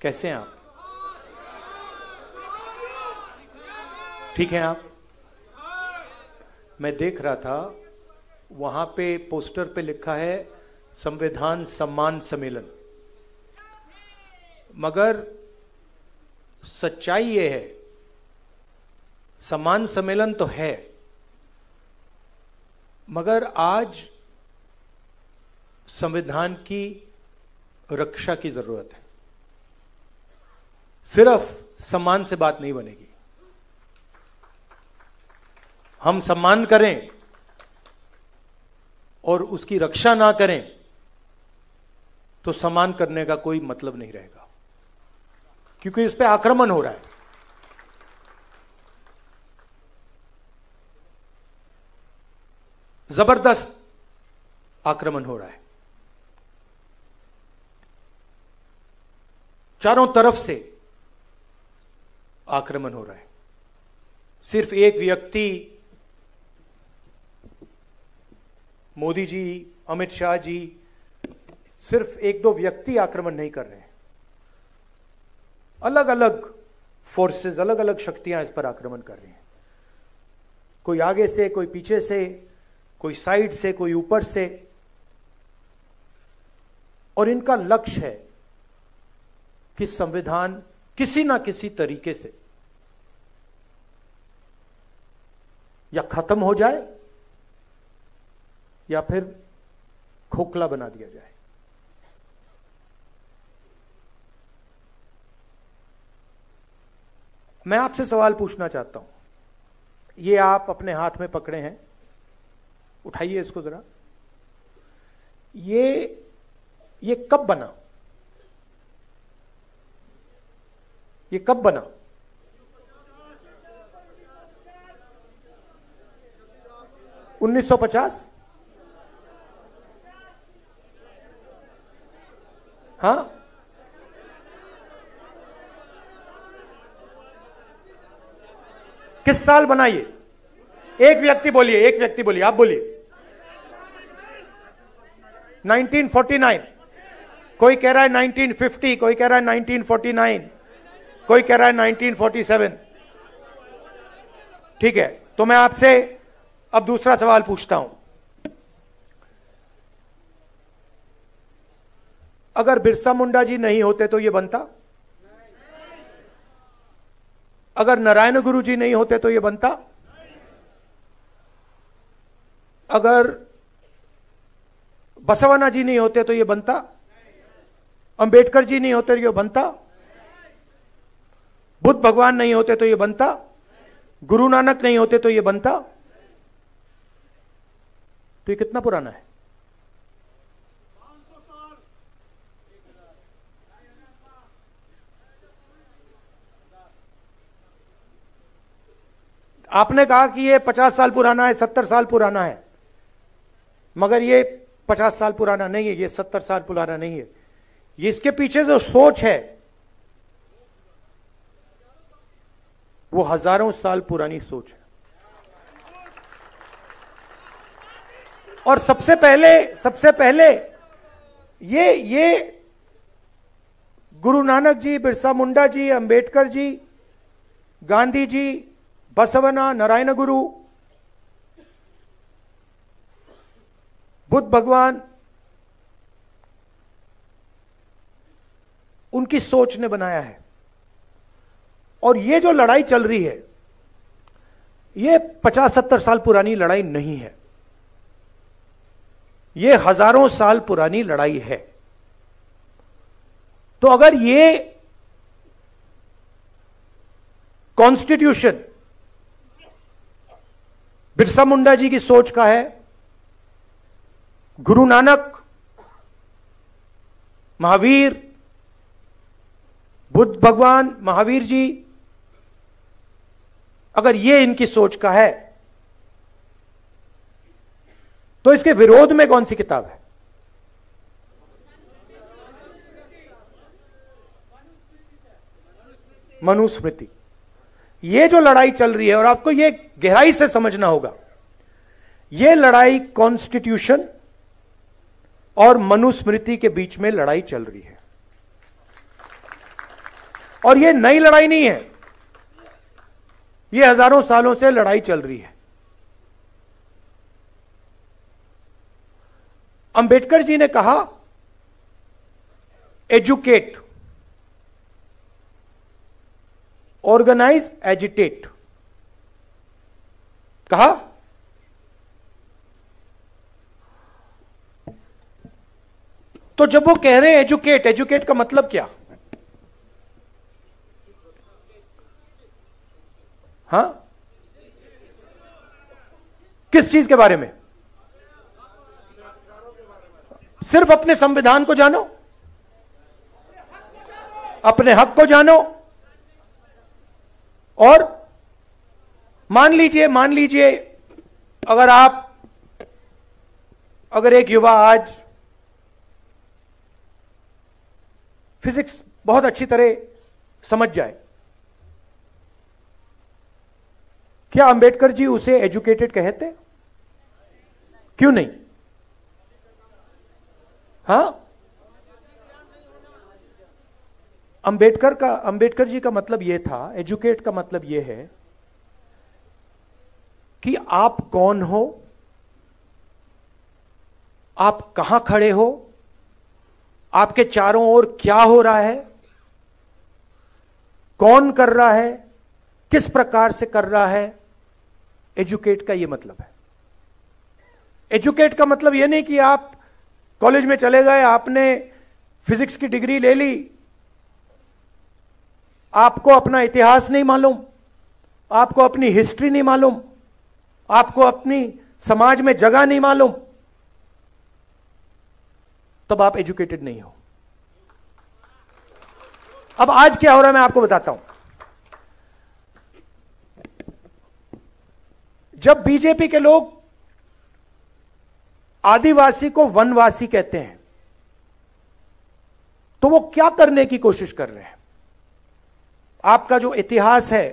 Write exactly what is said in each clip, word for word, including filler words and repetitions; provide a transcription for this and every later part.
कैसे हैं आप? ठीक हैं आप? मैं देख रहा था वहां पे पोस्टर पे लिखा है संविधान सम्मान सम्मेलन, मगर सच्चाई ये है सम्मान सम्मेलन तो है, मगर आज संविधान की रक्षा की जरूरत है। सिर्फ सम्मान से बात नहीं बनेगी। हम सम्मान करें और उसकी रक्षा ना करें तो सम्मान करने का कोई मतलब नहीं रहेगा, क्योंकि इस पे आक्रमण हो रहा है। जबरदस्त आक्रमण हो रहा है, चारों तरफ से आक्रमण हो रहा है। सिर्फ एक व्यक्ति, मोदी जी, अमित शाह जी, सिर्फ एक दो व्यक्ति आक्रमण नहीं कर रहे हैं। अलग अलग फोर्सेस, अलग अलग शक्तियां इस पर आक्रमण कर रही हैं। कोई आगे से, कोई पीछे से, कोई साइड से, कोई ऊपर से, और इनका लक्ष्य है कि संविधान किसी ना किसी तरीके से या खत्म हो जाए या फिर खोखला बना दिया जाए। मैं आपसे सवाल पूछना चाहता हूं। ये आप अपने हाथ में पकड़े हैं, उठाइए इसको जरा। ये ये कब बना? ये कब बना? उन्नीस सौ पचास? हाँ, किस साल बना ये? एक व्यक्ति बोलिए, एक व्यक्ति बोलिए, आप बोलिए। उन्नीस सौ उनचास। कोई कह रहा है उन्नीस सौ पचास, कोई कह रहा है उन्नीस सौ उनचास, कोई कह रहा है उन्नीस सौ सैंतालीस। ठीक है, तो मैं आपसे अब दूसरा सवाल पूछता हूं। अगर बिरसा मुंडा जी नहीं होते तो ये बनता? अगर नारायण गुरु जी नहीं होते तो ये बनता? अगर बसवण्णा जी नहीं होते तो ये बनता? अंबेडकर जी नहीं होते तो ये बनता? बुद्ध भगवान नहीं होते तो ये बनता? गुरु नानक नहीं होते तो ये बनता? तो ये कितना पुराना है? आपने कहा कि ये पचास साल पुराना है, सत्तर साल पुराना है, मगर ये पचास साल पुराना नहीं है, ये सत्तर साल पुराना नहीं है। ये इसके पीछे जो सोच है वो हजारों साल पुरानी सोच है। और सबसे पहले सबसे पहले ये ये गुरु नानक जी, बिरसा मुंडा जी, अंबेडकर जी, गांधी जी, बसवण्णा, नारायण गुरु, बुद्ध भगवान, उनकी सोच ने बनाया है। और ये जो लड़ाई चल रही है ये पचास सत्तर साल पुरानी लड़ाई नहीं है, ये हजारों साल पुरानी लड़ाई है। तो अगर ये कॉन्स्टिट्यूशन बिरसा मुंडा जी की सोच का है, गुरु नानक, महावीर, बुद्ध भगवान, महावीर जी, अगर ये इनकी सोच का है तो इसके विरोध में कौन सी किताब है? मनुस्मृति। ये जो लड़ाई चल रही है, और आपको ये गहराई से समझना होगा, ये लड़ाई कॉन्स्टिट्यूशन और मनुस्मृति के बीच में लड़ाई चल रही है। और ये नई लड़ाई नहीं है, ये हजारों सालों से लड़ाई चल रही है। अंबेडकर जी ने कहा एजुकेट, ऑर्गेनाइज, एजिटेट, कहा। तो जब वो कह रहे हैं एजुकेट, एजुकेट का मतलब क्या? हाँ, किस चीज के बारे में? सिर्फ अपने संविधान को जानो, अपने हक को जानो, और मान लीजिए मान लीजिए अगर आप अगर एक युवा आज फिजिक्स बहुत अच्छी तरह समझ जाए, क्या अंबेडकर जी उसे एजुकेटेड कहते? क्यों नहीं? हां, अंबेडकर का अंबेडकर जी का मतलब यह था, एजुकेट का मतलब यह है कि आप कौन हो, आप कहां खड़े हो, आपके चारों ओर क्या हो रहा है, कौन कर रहा है, किस प्रकार से कर रहा है। एजुकेट का यह मतलब है। एजुकेट का मतलब यह नहीं कि आप कॉलेज में चले गए, आपने फिजिक्स की डिग्री ले ली, आपको अपना इतिहास नहीं मालूम, आपको अपनी हिस्ट्री नहीं मालूम, आपको अपनी समाज में जगह नहीं मालूम, तब आप एजुकेटेड नहीं हो। अब आज क्या हो रहा है मैं आपको बताता हूं। जब बीजेपी के लोग आदिवासी को वनवासी कहते हैं, तो वो क्या करने की कोशिश कर रहे हैं? आपका जो इतिहास है,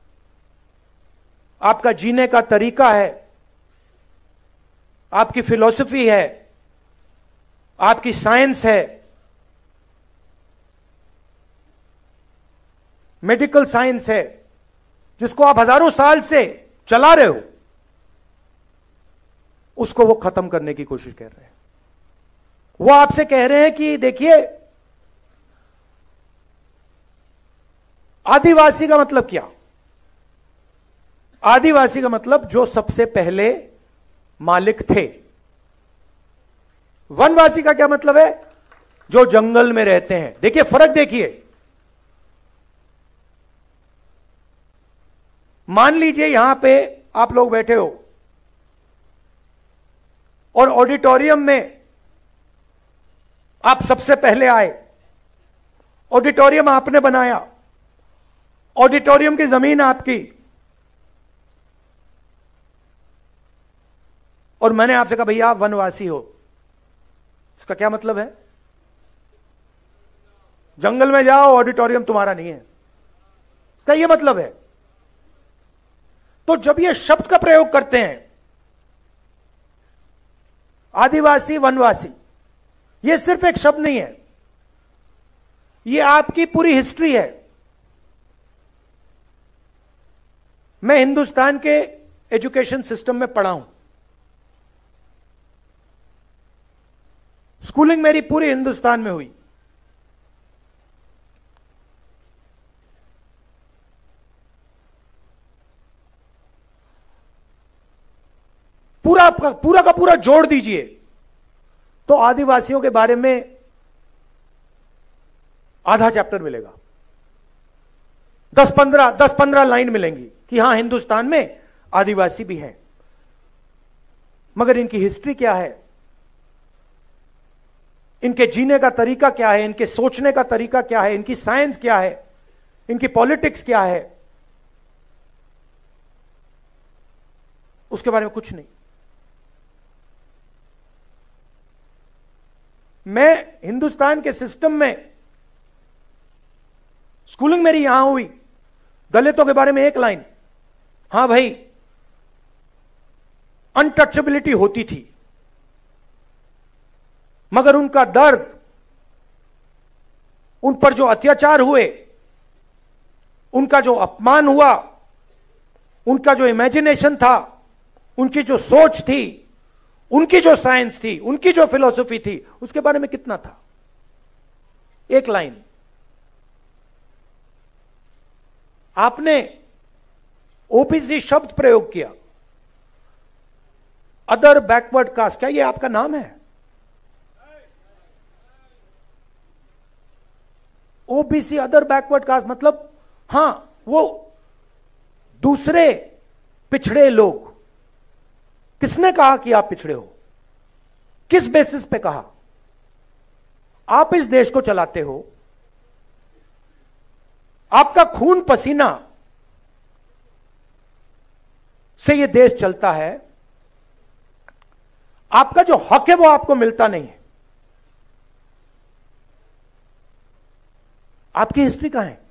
आपका जीने का तरीका है, आपकी फिलॉसफी है, आपकी साइंस है, मेडिकल साइंस है, जिसको आप हजारों साल से चला रहे हो, उसको वो खत्म करने की कोशिश कर रहे हैं। वो आपसे कह रहे हैं कि देखिए, आदिवासी का मतलब क्या? आदिवासी का मतलब जो सबसे पहले मालिक थे। वनवासी का क्या मतलब है? जो जंगल में रहते हैं। देखिए फर्क देखिए। मान लीजिए यहां पे आप लोग बैठे हो और ऑडिटोरियम में आप सबसे पहले आए, ऑडिटोरियम आपने बनाया, ऑडिटोरियम की जमीन आपकी, और मैंने आपसे कहा भैया आप वनवासी हो। इसका क्या मतलब है? जंगल में जाओ, ऑडिटोरियम तुम्हारा नहीं है, इसका यह मतलब है। तो जब ये शब्द का प्रयोग करते हैं आदिवासी वनवासी, यह सिर्फ एक शब्द नहीं है, यह आपकी पूरी हिस्ट्री है। मैं हिंदुस्तान के एजुकेशन सिस्टम में पढ़ा हूं, स्कूलिंग मेरी पूरी हिंदुस्तान में हुई। पूरा पूरा का पूरा जोड़ दीजिए तो आदिवासियों के बारे में आधा चैप्टर मिलेगा। दस पंद्रह दस पंद्रह लाइन मिलेंगी कि हां हिंदुस्तान में आदिवासी भी हैं, मगर इनकी हिस्ट्री क्या है, इनके जीने का तरीका क्या है, इनके सोचने का तरीका क्या है, इनकी साइंस क्या है, इनकी पॉलिटिक्स क्या है, उसके बारे में कुछ नहीं। मैं हिंदुस्तान के सिस्टम में स्कूलिंग मेरी यहां हुई, दलितों के बारे में एक लाइन, हां भाई अनटचेबिलिटी होती थी, मगर उनका दर्द, उन पर जो अत्याचार हुए, उनका जो अपमान हुआ, उनका जो इमेजिनेशन था, उनकी जो सोच थी, उनकी जो साइंस थी, उनकी जो फिलॉसफी थी, उसके बारे में कितना था? एक लाइन। आपने ओबीसी शब्द प्रयोग किया, अदर बैकवर्ड कास्ट, क्या ये आपका नाम है? ओबीसी अदर बैकवर्ड कास्ट मतलब हां, वो दूसरे पिछड़े लोग। किसने कहा कि आप पिछड़े हो? किस बेसिस पे कहा? आप इस देश को चलाते हो, आपका खून पसीना से यह देश चलता है, आपका जो हक है वो आपको मिलता नहीं है। आपकी हिस्ट्री कहां है?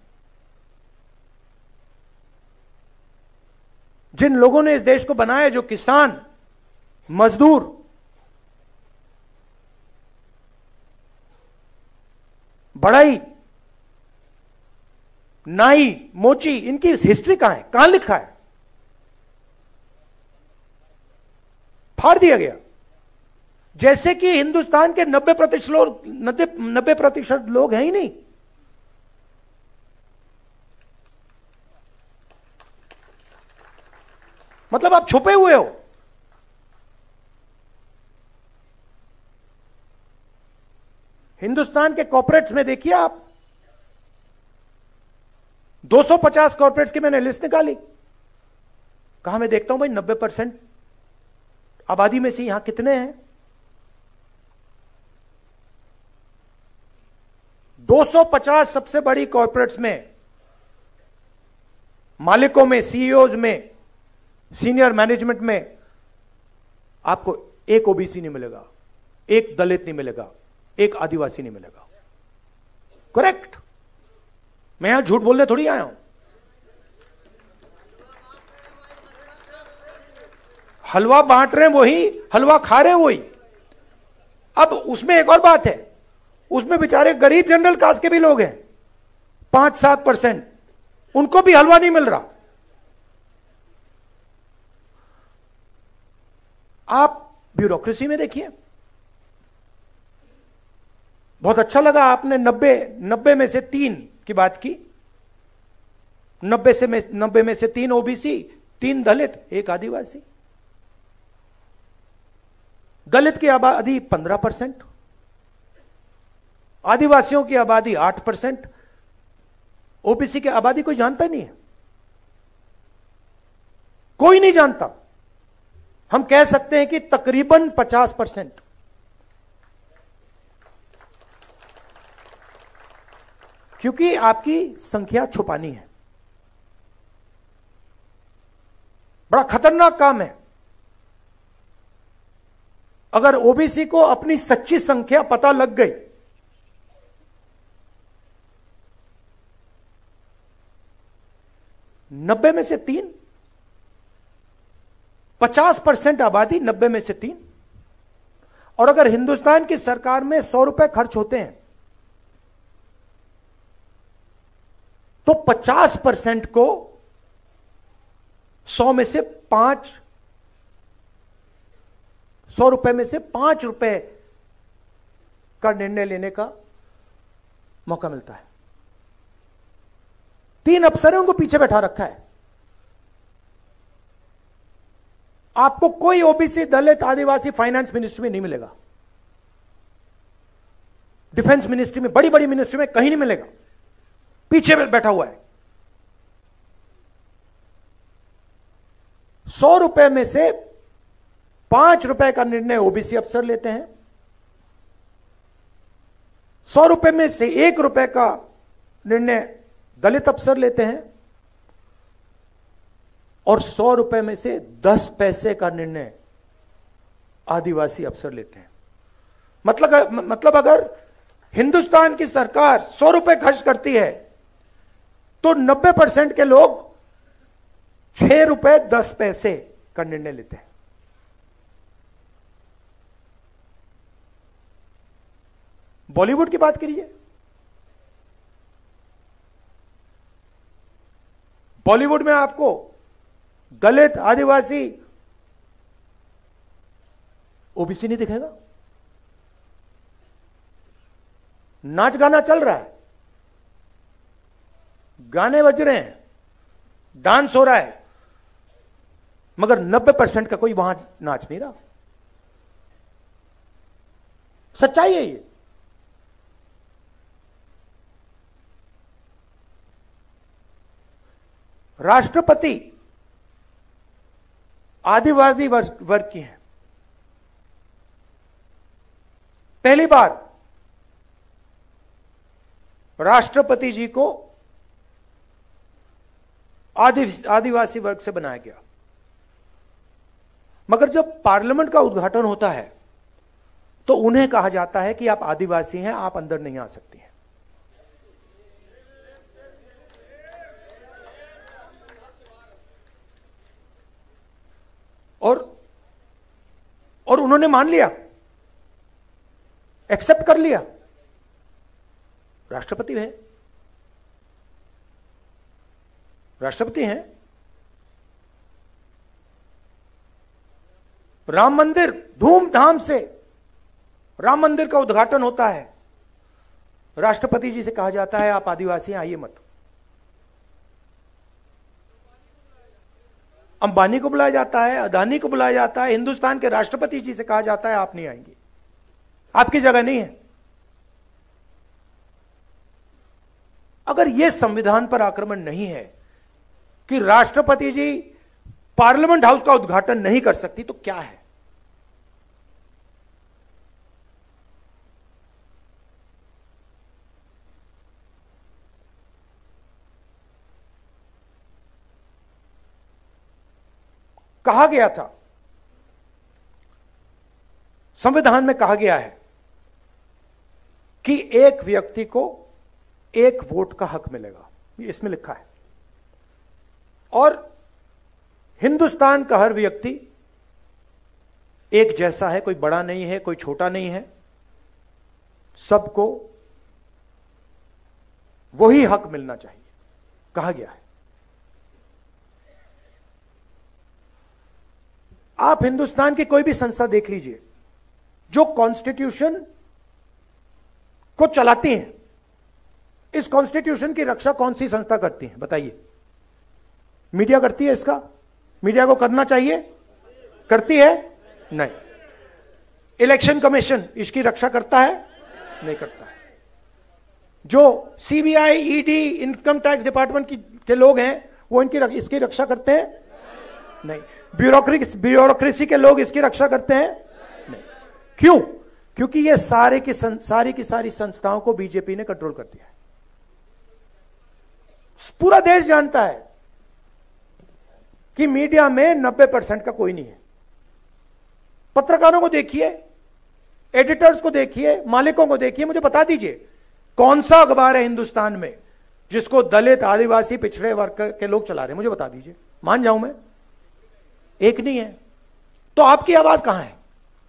जिन लोगों ने इस देश को बनाया, जो किसान, मजदूर, बढ़ई, नाई, मोची, इनकी हिस्ट्री कहां है? कहां लिखा है? फाड़ दिया गया। जैसे कि हिंदुस्तान के नब्बे प्रतिशत लोग नब्बे प्रतिशत लोग हैं ही नहीं। मतलब आप छुपे हुए हो। हिंदुस्तान के कॉर्पोरेट्स में देखिए आप, दो सौ पचास कॉर्पोरेट्स की मैंने लिस्ट निकाली। कहा मैं देखता हूं भाई नब्बे परसेंट आबादी में से यहां कितने हैं? दो सौ पचास सबसे बड़ी कॉर्पोरेट्स में, मालिकों में, सीईओज में, सीनियर मैनेजमेंट में आपको एक ओबीसी नहीं मिलेगा, एक दलित नहीं मिलेगा, एक आदिवासी नहीं मिलेगा। करेक्ट? मैं यहां झूठ बोलने थोड़ी आया हूं। हलवा बांट रहे हैं वही, हलवा खा रहे हैं वही। अब उसमें एक और बात है, उसमें बेचारे गरीब जनरल कास्ट के भी लोग हैं, पांच सात परसेंट, उनको भी हलवा नहीं मिल रहा। आप ब्यूरोक्रेसी में देखिए। बहुत अच्छा लगा आपने नब्बे नब्बे में से तीन की बात की। नब्बे से में नब्बे में से तीन ओबीसी, तीन दलित, एक आदिवासी। दलित की आबादी पंद्रह परसेंट, आदिवासियों की आबादी आठ परसेंट, ओबीसी की आबादी कोई जानता नहीं है, कोई नहीं जानता। हम कह सकते हैं कि तकरीबन पचास परसेंट। क्योंकि आपकी संख्या छुपानी है। बड़ा खतरनाक काम है। अगर ओबीसी को अपनी सच्ची संख्या पता लग गई, नब्बे में से तीन, पचास परसेंट आबादी, नब्बे में से तीन। और अगर हिंदुस्तान की सरकार में सौ रुपए खर्च होते हैं तो पचास परसेंट को सौ में से पांच, सौ रुपए में से पांच रुपए का निर्णय लेने का मौका मिलता है। तीन अफसर हैं, उनको पीछे बैठा रखा है। आपको कोई OBC, Dalit, Adivasi finance ministry में नहीं मिलेगा, डिफेंस मिनिस्ट्री में, बड़ी बड़ी मिनिस्ट्री में कहीं नहीं मिलेगा। पीछे बैठा हुआ है। सौ रुपए में से पांच रुपए का निर्णय ओबीसी अफसर लेते हैं, सौ रुपए में से एक रुपए का निर्णय दलित अफसर लेते हैं, और सौ रुपए में से दस पैसे का निर्णय आदिवासी अफसर लेते हैं। मतलब मतलब अगर हिंदुस्तान की सरकार सौ रुपए खर्च करती है तो नब्बे परसेंट के लोग छह रुपए दस पैसे का निर्णय लेते हैं। बॉलीवुड की बात करिए, बॉलीवुड में आपको दलित, आदिवासी, ओबीसी नहीं दिखेगा। नाच गाना चल रहा है, गाने बज रहे हैं, डांस हो रहा है, मगर नब्बे परसेंट का कोई वहां नाच नहीं रहा। सच्चाई है ये। राष्ट्रपति आदिवासी वर्ग की हैं। पहली बार राष्ट्रपति जी को आदि आदिवासी वर्ग से बनाया गया, मगर जब पार्लियामेंट का उद्घाटन होता है तो उन्हें कहा जाता है कि आप आदिवासी हैं, आप अंदर नहीं आ सकती हैं। और और उन्होंने मान लिया, एक्सेप्ट कर लिया। राष्ट्रपति है, राष्ट्रपति हैं। राम मंदिर, धूमधाम से राम मंदिर का उद्घाटन होता है, राष्ट्रपति जी से कहा जाता है आप आदिवासी हैं, आइए मत। अंबानी को बुलाया जाता है, अदानी को बुलाया जाता है, हिंदुस्तान के राष्ट्रपति जी से कहा जाता है आप नहीं आएंगे, आपकी जगह नहीं है। अगर यह संविधान पर आक्रमण नहीं है कि राष्ट्रपति जी पार्लियामेंट हाउस का उद्घाटन नहीं कर सकती, तो क्या है? कहा गया था, संविधान में कहा गया है कि एक व्यक्ति को एक वोट का हक मिलेगा, ये इसमें लिखा है। और हिंदुस्तान का हर व्यक्ति एक जैसा है, कोई बड़ा नहीं है, कोई छोटा नहीं है, सबको वही हक मिलना चाहिए, कहा गया है। आप हिंदुस्तान की कोई भी संस्था देख लीजिए जो कॉन्स्टिट्यूशन को चलाती हैं, इस कॉन्स्टिट्यूशन की रक्षा कौन सी संस्था करती है बताइए? मीडिया करती है इसका? मीडिया को करना चाहिए, करती है? नहीं। इलेक्शन कमीशन इसकी रक्षा करता है? नहीं करता है। जो CBI, ED, income tax department की के लोग हैं वो इनकी इसकी रक्षा करते हैं? नहीं। ब्यूरोक्रेसी ब्यूरोक्रेसी के लोग इसकी रक्षा करते हैं? नहीं। क्यों? क्योंकि ये सारे की सं, सारी की सारी संस्थाओं को बीजेपी ने कंट्रोल कर दिया है। पूरा देश जानता है कि मीडिया में नब्बे परसेंट का कोई नहीं है। पत्रकारों को देखिए, एडिटर्स को देखिए, मालिकों को देखिए, मुझे बता दीजिए कौन सा अखबार है हिंदुस्तान में जिसको दलित, आदिवासी, पिछड़े वर्ग के लोग चला रहे हैं? मुझे बता दीजिए, मान जाऊं मैं, एक नहीं है। तो आपकी आवाज कहां है?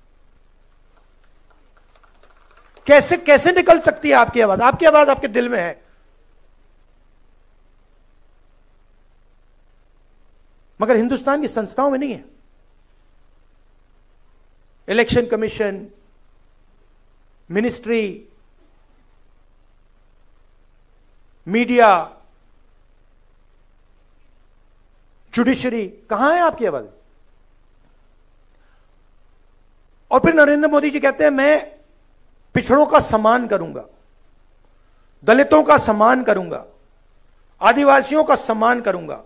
कैसे कैसे निकल सकती है आपकी आवाज? आपकी आवाज आपके दिल में है, मगर हिंदुस्तान की संस्थाओं में नहीं है। Election commission, ministry, media, judiciary, कहां है आपकी आवाज? और फिर नरेंद्र मोदी जी कहते हैं मैं पिछड़ों का सम्मान करूंगा, दलितों का सम्मान करूंगा, आदिवासियों का सम्मान करूंगा,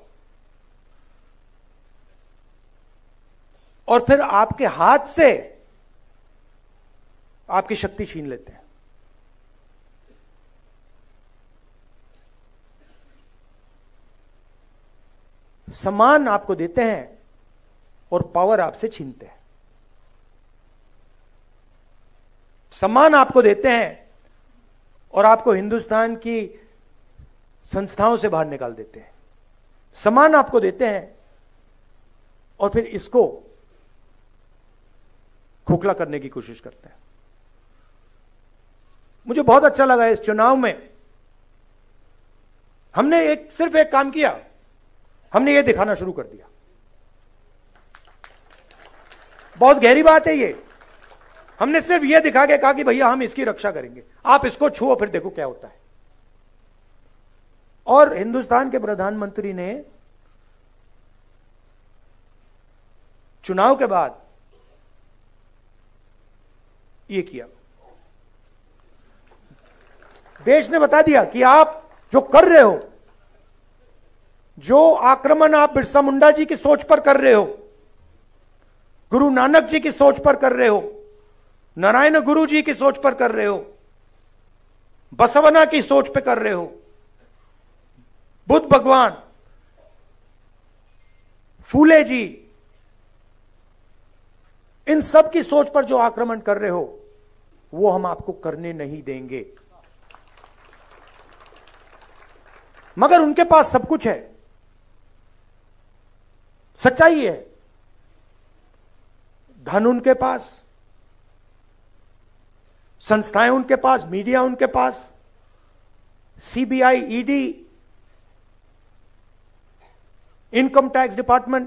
और फिर आपके हाथ से आपकी शक्ति छीन लेते हैं। सम्मान आपको देते हैं और पावर आपसे छीनते हैं। सम्मान आपको देते हैं और आपको हिंदुस्तान की संस्थाओं से बाहर निकाल देते हैं। सम्मान आपको देते हैं और फिर इसको खोखला करने की कोशिश करते हैं। मुझे बहुत अच्छा लगा इस चुनाव में हमने एक सिर्फ एक काम किया, हमने ये दिखाना शुरू कर दिया। बहुत गहरी बात है ये। हमने सिर्फ ये दिखा के कहा कि भैया हम इसकी रक्षा करेंगे, आप इसको छुओ फिर देखो क्या होता है। और हिंदुस्तान के प्रधानमंत्री ने चुनाव के बाद ये किया। देश ने बता दिया कि आप जो कर रहे हो, जो आक्रमण आप बिरसा मुंडा जी की सोच पर कर रहे हो, गुरु नानक जी की सोच पर कर रहे हो, नारायण गुरु जी की सोच पर कर रहे हो, बसवना की सोच पे कर रहे हो, बुद्ध भगवान, फूले जी, इन सब की सोच पर जो आक्रमण कर रहे हो वो हम आपको करने नहीं देंगे। मगर उनके पास सब कुछ है, सच्चाई है, धन उनके पास, संस्थाएं उनके पास, मीडिया उनके पास, CBI, ED, income tax department.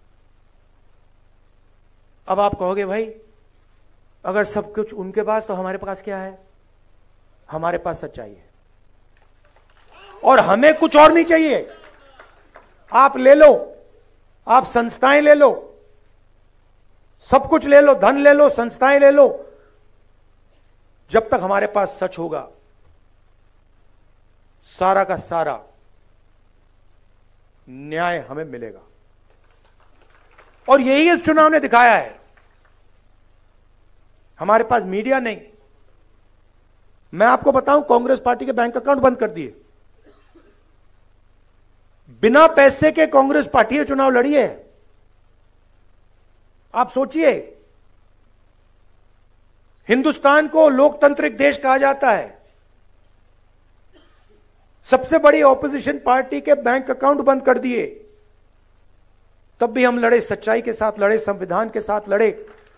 अब आप कहोगे भाई अगर सब कुछ उनके पास तो हमारे पास क्या है? हमारे पास सच्चाई है और हमें कुछ और नहीं चाहिए। आप ले लो, आप संस्थाएं ले लो, सब कुछ ले लो, धन ले लो, संस्थाएं ले लो, जब तक हमारे पास सच होगा सारा का सारा न्याय हमें मिलेगा। और यही इस चुनाव ने दिखाया है। हमारे पास मीडिया नहीं। मैं आपको बताऊं, कांग्रेस पार्टी के बैंक अकाउंट बंद कर दिए। बिना पैसे के कांग्रेस पार्टी चुनाव लड़ी है। आप सोचिए, हिंदुस्तान को लोकतांत्रिक देश कहा जाता है, सबसे बड़ी ऑपोजिशन पार्टी के बैंक अकाउंट बंद कर दिए, तब भी हम लड़े, सच्चाई के साथ लड़े, संविधान के साथ लड़े।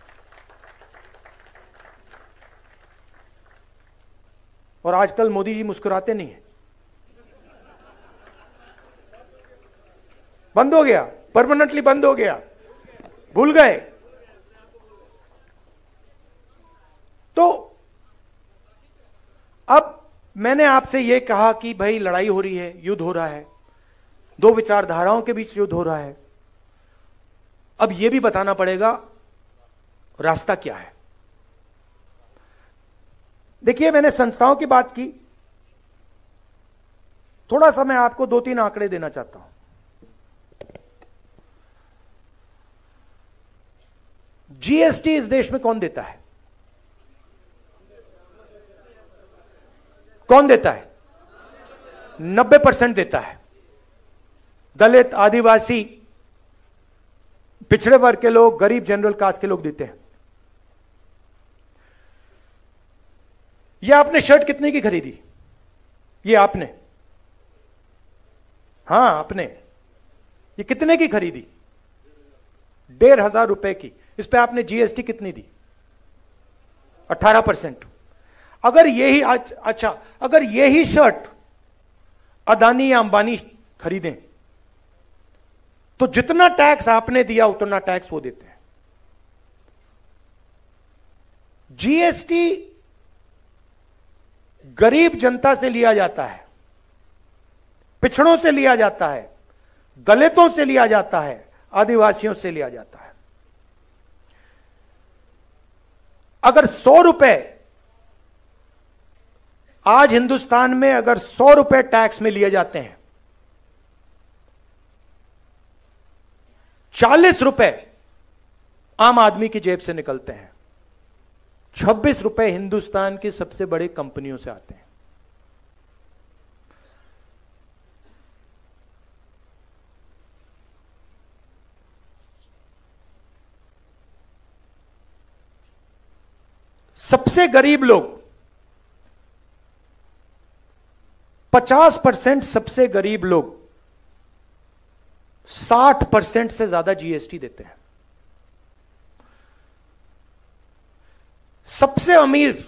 और आजकल मोदी जी मुस्कुराते नहीं है। बंद हो गया, परमानेंटली बंद हो गया, भूल गए। तो अब मैंने आपसे यह कहा कि भाई लड़ाई हो रही है, युद्ध हो रहा है, दो विचारधाराओं के बीच युद्ध हो रहा है। अब यह भी बताना पड़ेगा रास्ता क्या है। देखिए, मैंने संस्थाओं की बात की, थोड़ा सा मैं आपको दो तीन आंकड़े देना चाहता हूं। जीएसटी इस देश में कौन देता है? कौन देता है? नब्बे परसेंट देता है। दलित, आदिवासी, पिछड़े वर्ग के लोग, गरीब, जनरल कास्ट के लोग देते हैं। यह आपने शर्ट कितने की खरीदी? ये आपने, हां आपने, ये कितने की खरीदी? डेढ़ हजार रुपए की। इस पे आपने जीएसटी कितनी दी? अठारह परसेंट। अगर यही आज अच्छा अगर यही शर्ट अदानी या अंबानी खरीदें तो जितना टैक्स आपने दिया उतना टैक्स वो देते हैं। जीएसटी गरीब जनता से लिया जाता है, पिछड़ों से लिया जाता है, दलितों से लिया जाता है, आदिवासियों से लिया जाता है। अगर सौ रुपए आज हिंदुस्तान में अगर सौ रुपए टैक्स में लिए जाते हैं, चालीस रुपए आम आदमी की जेब से निकलते हैं, छब्बीस रुपए हिंदुस्तान की सबसे बड़ी कंपनियों से आते हैं। सबसे गरीब लोग, पचास परसेंट सबसे गरीब लोग साठ परसेंट से ज्यादा जीएसटी देते हैं। सबसे अमीर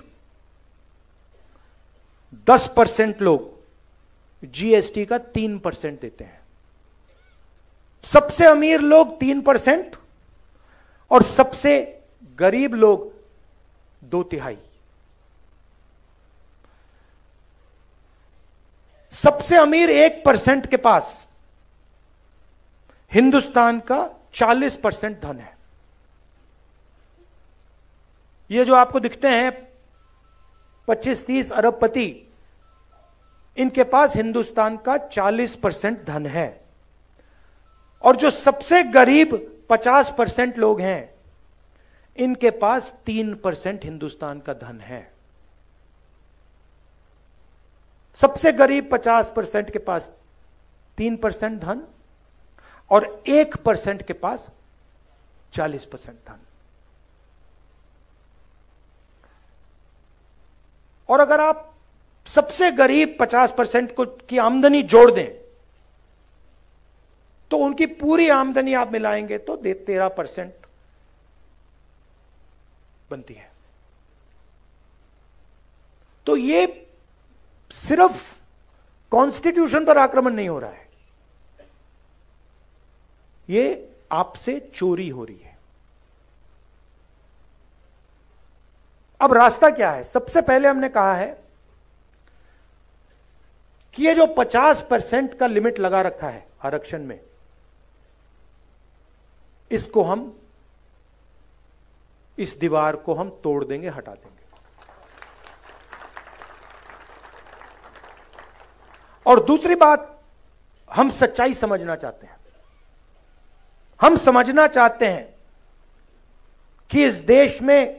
दस परसेंट लोग जीएसटी का तीन परसेंट देते हैं। सबसे अमीर लोग तीन परसेंट और सबसे गरीब लोग दो तिहाई। सबसे अमीर एक परसेंट के पास हिंदुस्तान का चालीस परसेंट धन है। ये जो आपको दिखते हैं पच्चीस तीस अरबपति, इनके पास हिंदुस्तान का चालीस परसेंट धन है। और जो सबसे गरीब पचास परसेंट लोग हैं, इनके पास तीन परसेंट हिंदुस्तान का धन है। सबसे गरीब पचास परसेंट के पास तीन परसेंट धन और एक परसेंट के पास चालीस परसेंट धन। और अगर आप सबसे गरीब पचास परसेंट को की आमदनी जोड़ दें तो उनकी पूरी आमदनी आप मिलाएंगे तो दे तेरह परसेंट बनती है। तो ये सिर्फ कॉन्स्टिट्यूशन पर आक्रमण नहीं हो रहा है, ये आपसे चोरी हो रही है। अब रास्ता क्या है? सबसे पहले हमने कहा है कि ये जो पचास परसेंट का लिमिट लगा रखा है आरक्षण में, इसको हम, इस दीवार को हम तोड़ देंगे, हटा देंगे। और दूसरी बात, हम सच्चाई समझना चाहते हैं। हम समझना चाहते हैं कि इस देश में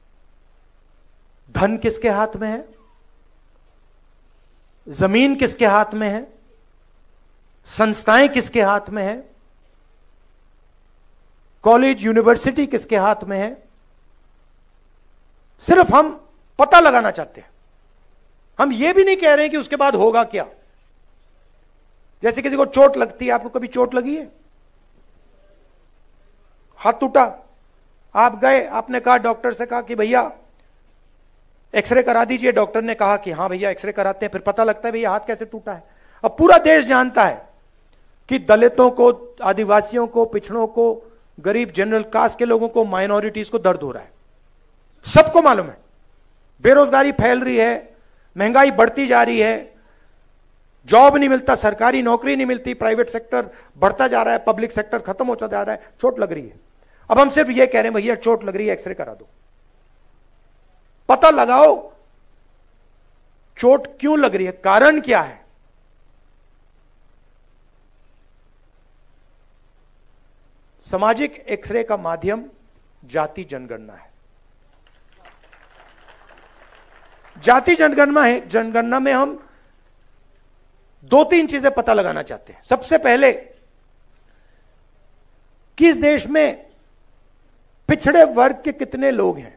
धन किसके हाथ में है, जमीन किसके हाथ में है, संस्थाएं किसके हाथ में है, कॉलेज यूनिवर्सिटी किसके हाथ में है। सिर्फ हम पता लगाना चाहते हैं। हम यह भी नहीं कह रहे हैं कि उसके बाद होगा क्या। जैसे किसी को चोट लगती है, आपको कभी चोट लगी है? हाथ टूटा, आप गए, आपने कहा, डॉक्टर से कहा कि भैया एक्सरे करा दीजिए। डॉक्टर ने कहा कि हां भैया एक्सरे कराते हैं। फिर पता लगता है भैया हाथ कैसे टूटा है। अब पूरा देश जानता है कि दलितों को, आदिवासियों को, पिछड़ों को, गरीब जनरल कास्ट के लोगों को, माइनॉरिटीज को दर्द हो रहा है। सबको मालूम है। बेरोजगारी फैल रही है, महंगाई बढ़ती जा रही है, जॉब नहीं मिलता, सरकारी नौकरी नहीं मिलती, प्राइवेट सेक्टर बढ़ता जा रहा है, पब्लिक सेक्टर खत्म होता जा रहा है, चोट लग रही है। अब हम सिर्फ यह कह रहे हैं भैया चोट लग रही है, एक्सरे करा दो, पता लगाओ चोट क्यों लग रही है, कारण क्या है। सामाजिक एक्सरे का माध्यम जाति जनगणना है। जाति जनगणना है, जनगणना में हम दो तीन चीजें पता लगाना चाहते हैं। सबसे पहले, किस देश में पिछड़े वर्ग के कितने लोग हैं?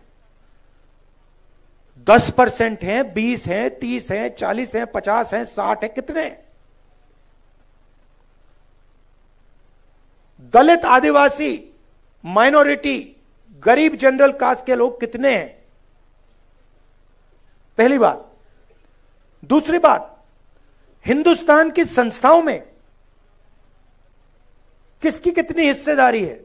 दस परसेंट हैं, बीस हैं, तीस हैं, चालीस हैं, पचास हैं, साठ हैं, कितने? दलित, आदिवासी, माइनॉरिटी, गरीब जनरल कास्ट के लोग कितने हैं? पहली बात। दूसरी बात, हिंदुस्तान की संस्थाओं में किसकी कितनी हिस्सेदारी है?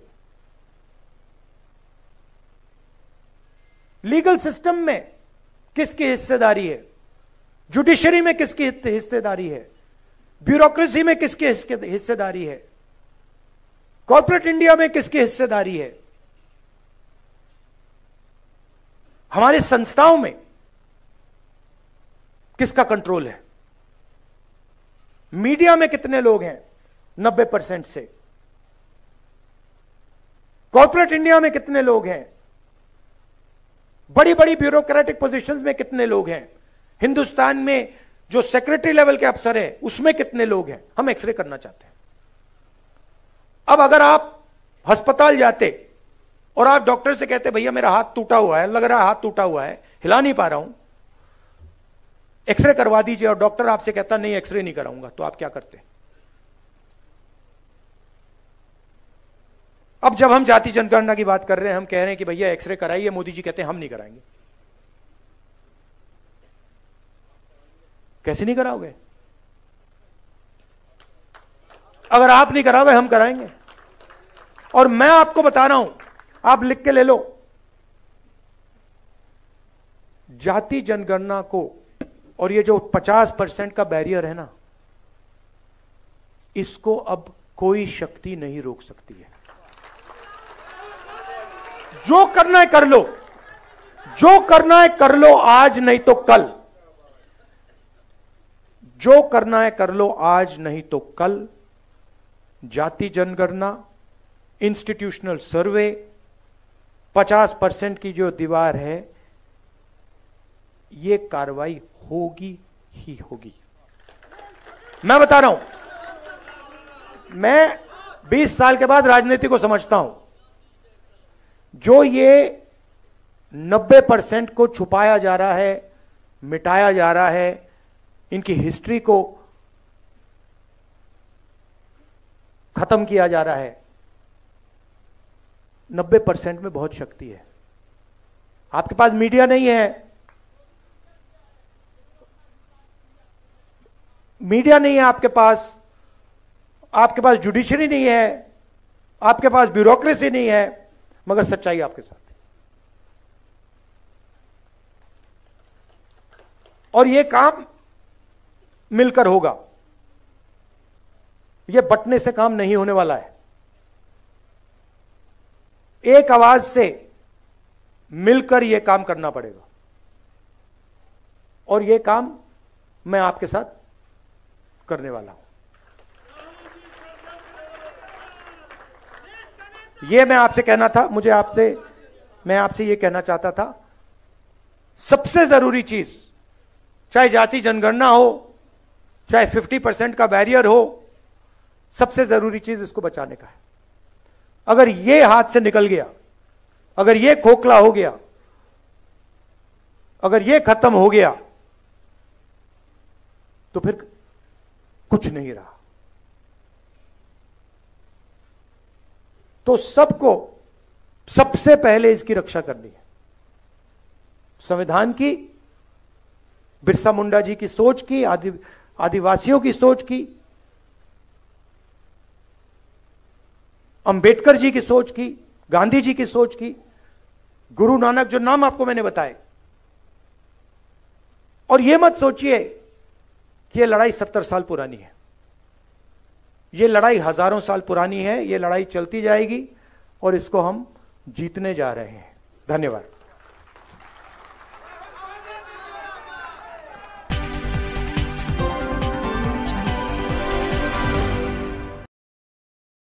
लीगल सिस्टम में किसकी हिस्सेदारी है? जुडिशरी में किसकी हिस्सेदारी है? ब्यूरोक्रेसी में किसकी हिस्सेदारी है? कॉर्पोरेट इंडिया में किसकी हिस्सेदारी है? हमारे संस्थाओं में किसका कंट्रोल है? मीडिया में कितने लोग हैं? नब्बे परसेंट से। कॉर्पोरेट इंडिया में कितने लोग हैं? बड़ी बड़ी ब्यूरोक्रेटिक पोजीशंस में कितने लोग हैं? हिंदुस्तान में जो सेक्रेटरी लेवल के अफसर हैं उसमें कितने लोग हैं? हम एक्सरे करना चाहते हैं। अब अगर आप अस्पताल जाते और आप डॉक्टर से कहते भैया मेरा हाथ टूटा हुआ है, लग रहा है हाथ टूटा हुआ है, हिला नहीं पा रहा हूं, एक्सरे करवा दीजिए, और डॉक्टर आपसे कहता नहीं एक्सरे नहीं कराऊंगा, तो आप क्या करते? अब जब हम जाति जनगणना की बात कर रहे हैं, हम कह रहे हैं कि भैया एक्सरे कराइए, मोदी जी कहते हैं हम नहीं कराएंगे। कैसे नहीं कराओगे? अगर आप नहीं कराओगे हम कराएंगे। और मैं आपको बता रहा हूं, आप लिख के ले लो, जाति जनगणना को और ये जो पचास परसेंट का बैरियर है ना, इसको अब कोई शक्ति नहीं रोक सकती है। जो करना है कर लो, जो करना है कर लो, आज नहीं तो कल। जो करना है कर लो, आज नहीं तो कल। जाति जनगणना, इंस्टीट्यूशनल सर्वे, पचास परसेंट की जो दीवार है, ये कार्रवाई होगी ही होगी। मैं बता रहा हूं, मैं बीस साल के बाद राजनीति को समझता हूं। जो ये नब्बे परसेंट को छुपाया जा रहा है, मिटाया जा रहा है, इनकी हिस्ट्री को खत्म किया जा रहा है, नब्बे परसेंट में बहुत शक्ति है। आपके पास मीडिया नहीं है, मीडिया नहीं है आपके पास, आपके पास जुडिशरी नहीं है, आपके पास ब्यूरोक्रेसी नहीं है, मगर सच्चाई आपके साथ है। और यह काम मिलकर होगा, यह बंटने से काम नहीं होने वाला है। एक आवाज से मिलकर यह काम करना पड़ेगा, और यह काम मैं आपके साथ करने वाला हूं। यह मैं आपसे कहना था, मुझे आपसे मैं आपसे यह कहना चाहता था, सबसे जरूरी चीज, चाहे जाति जनगणना हो, चाहे पचास परसेंट का बैरियर हो, सबसे जरूरी चीज इसको बचाने का है। अगर यह हाथ से निकल गया, अगर यह खोखला हो गया, अगर यह खत्म हो गया, तो फिर कुछ नहीं रहा। तो सबको सबसे पहले इसकी रक्षा करनी है। संविधान की, बिरसा मुंडा जी की सोच की, आदि आदिवासियों की सोच की, अंबेडकर जी की सोच की, गांधी जी की सोच की, गुरु नानक, जो नाम आपको मैंने बताए। और यह मत सोचिए कि यह लड़ाई सत्तर साल पुरानी है। यह लड़ाई हजारों साल पुरानी है, यह लड़ाई चलती जाएगी और इसको हम जीतने जा रहे हैं। धन्यवाद।